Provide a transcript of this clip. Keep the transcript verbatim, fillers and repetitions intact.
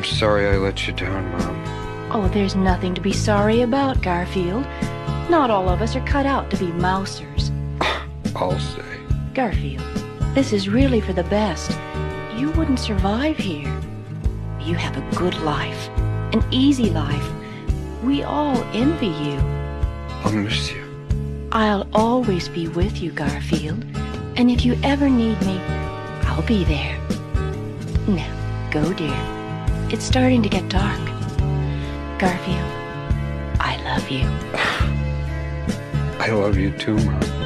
sorry I let you down, Mom. Oh, there's nothing to be sorry about, Garfield. Not all of us are cut out to be mousers. I'll say. Garfield, this is really for the best. You wouldn't survive here. You have a good life, an easy life. We all envy you. I'll miss you. I'll always be with you, Garfield. And if you ever need me, I'll be there. Now, go, dear. It's starting to get dark. Garfield, I love you. I love you too, Mom.